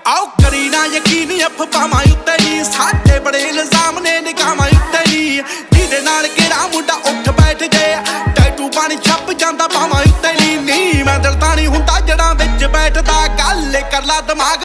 आओ करी ना यकीन अफवाहां उत्ते नी साडे बड़े इल्जाम ने निगाहां उत्ते नी जिहदे नाल किहड़ा मुंडा उठ बैठ गए टैटू पानी छप जांदा बाहां उत्ते नी मैं दिल तां नहीं हुंदा जड़ा विच बैठदा गल कर ला दिमाग